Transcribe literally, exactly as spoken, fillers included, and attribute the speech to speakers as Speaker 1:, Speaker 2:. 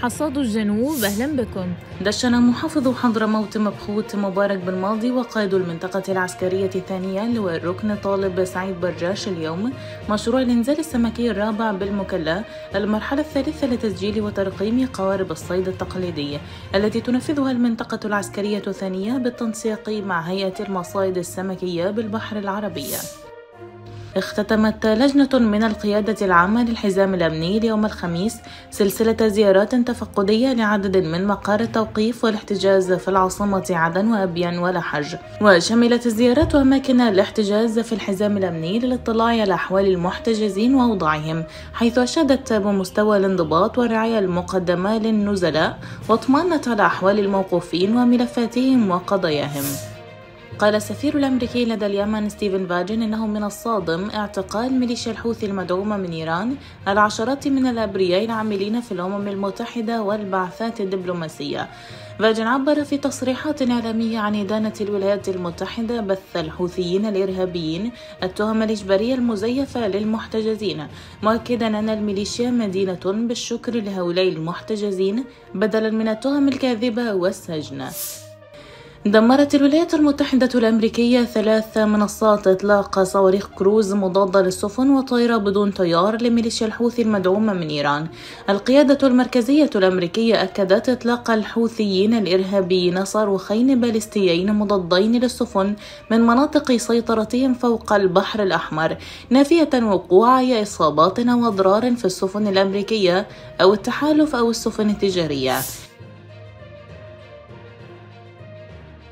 Speaker 1: حصاد الجنوب أهلا بكم.
Speaker 2: دشن محافظ حضرموت مبخوت مبارك بن ماضي وقائد المنطقة العسكرية الثانية لواء الركن طالب سعيد برجاش اليوم مشروع الإنزال السمكي الرابع بالمكلا، المرحلة الثالثة لتسجيل وترقيم قوارب الصيد التقليدية التي تنفذها المنطقة العسكرية الثانية بالتنسيق مع هيئة المصايد السمكية بالبحر العربي. اختتمت لجنة من القيادة العامة للحزام الأمني اليوم الخميس سلسلة زيارات تفقدية لعدد من مقار التوقيف والاحتجاز في العاصمة عدن وأبين ولحج، وشملت الزيارات أماكن الاحتجاز في الحزام الأمني للاطلاع على أحوال المحتجزين وأوضاعهم، حيث أشادت بمستوى الانضباط والرعاية المقدمة للنزلاء واطمأنت على أحوال الموقوفين وملفاتهم وقضاياهم. قال السفير الأمريكي لدى اليمن ستيفن باجن إنه من الصادم اعتقال ميليشيا الحوثي المدعومة من إيران العشرات من الأبرياء العاملين في الأمم المتحدة والبعثات الدبلوماسية. باجن عبر في تصريحات إعلامية عن إدانة الولايات المتحدة بث الحوثيين الإرهابيين التهم الإجبارية المزيفة للمحتجزين، مؤكدا أن الميليشيا مدينة بالشكر لهؤلاء المحتجزين بدلا من التهم الكاذبة والسجن. دمرت الولايات المتحدة الأمريكية ثلاث منصات إطلاق صواريخ كروز مضادة للسفن وطائرة بدون طيار لميليشيا الحوثي المدعومة من إيران. القيادة المركزية الأمريكية أكدت إطلاق الحوثيين الإرهابيين صاروخين باليستيين مضادين للسفن من مناطق سيطرتهم فوق البحر الأحمر، نافية وقوع أي إصابات أو أضرار في السفن الأمريكية أو التحالف أو السفن التجارية.